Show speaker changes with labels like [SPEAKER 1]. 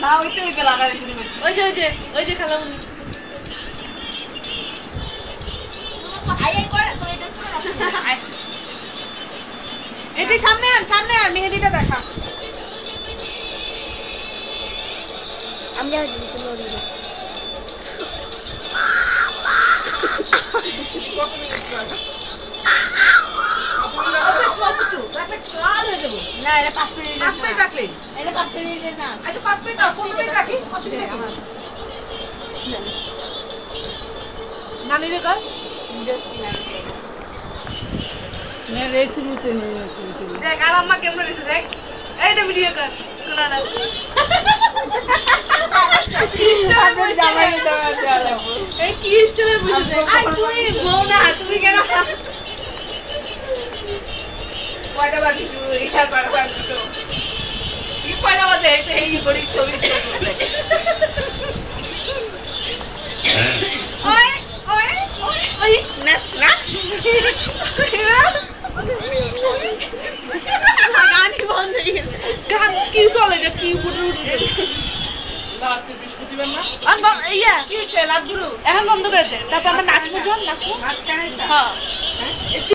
[SPEAKER 1] না ওইটাই বেলা লাগাই শুরু করছি ওই যে খালামুনি
[SPEAKER 2] এটি সামনে আর মেহেদিটা দেখা
[SPEAKER 3] আমি যাচ্ছি তুমি ওদিকে
[SPEAKER 2] না এটা 5 মিনিট
[SPEAKER 1] রাখলে
[SPEAKER 2] এটা 5 মিনিট না
[SPEAKER 1] আচ্ছা 5 মিনিট না 15 মিনিট রাখি অসুবিধা কি নানি রে কর
[SPEAKER 2] না রে শুরুতে
[SPEAKER 1] দেখ আর আম্মা কেমন দিছে দেখ এইটা ভিডিও কর কোনাডা এই কি স্টাইলে বুঝে দেখ
[SPEAKER 2] আর তুমি বউ না তুমি কেন
[SPEAKER 1] কয়টা বাকি শুরু এটা করা বাকি তো কি কয়টা বাজে এটা এই বড়ি ছবি
[SPEAKER 2] ওই নাচ না গানই বন্ধ হয়ে গেছে
[SPEAKER 1] গান কি চলে এটা কি ফুটে উঠে লাস্টে বিস্কুট দিবেন না
[SPEAKER 2] আম্মা ইয়া
[SPEAKER 1] কি হইছে রাত গুলো এখন বন্ধ করে দে তারপর আমরা নাচবো নাচবো
[SPEAKER 2] নাচ কেন
[SPEAKER 1] হ্যাঁ